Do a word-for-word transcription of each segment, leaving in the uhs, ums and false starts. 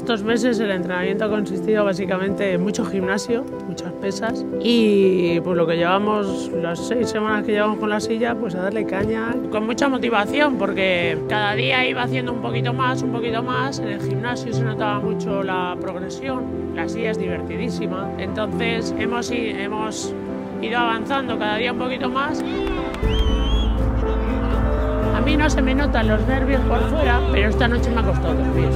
estos meses el entrenamiento ha consistido básicamente en mucho gimnasio, muchas pesas y pues lo que llevamos, las seis semanas que llevamos con la silla, pues a darle caña con mucha motivación porque cada día iba haciendo un poquito más, un poquito más. En el gimnasio se notaba mucho la progresión, la silla es divertidísima, entonces hemos, hemos ido avanzando cada día un poquito más. A mí no se me notan los nervios por fuera, pero esta noche me ha costado dormir.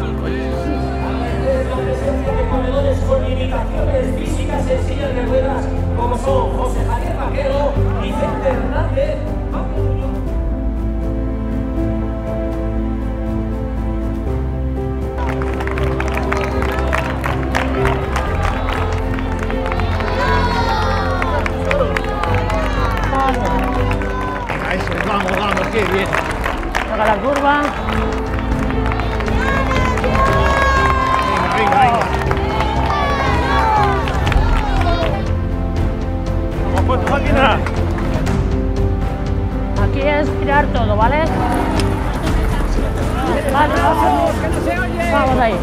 De corredores con limitaciones físicas en sillas de ruedas, como son José Javier Vaquero, Vicente Hernández, Vamos, vamos, qué bien. Toca la curva. Venga, venga, venga. Vamos, fuerte, máquina. Aquí es girar todo, ¿vale? Vale, vamos. Vamos ahí.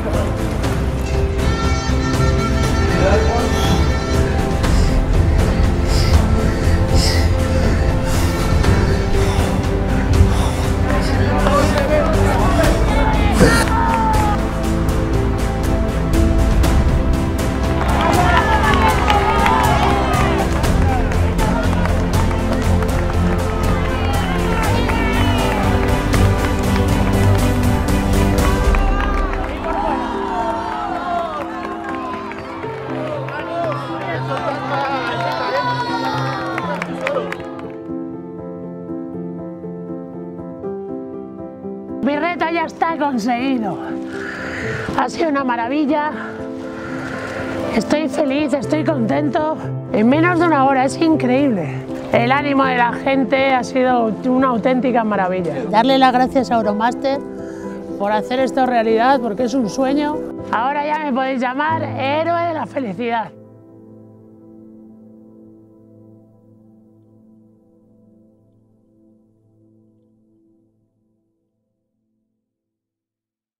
Mi reto ya está conseguido. Ha sido una maravilla. Estoy feliz, estoy contento. En menos de una hora, es increíble. El ánimo de la gente ha sido una auténtica maravilla. Darle las gracias a Euromaster por hacer esto realidad, porque es un sueño. Ahora ya me podéis llamar héroe de la felicidad.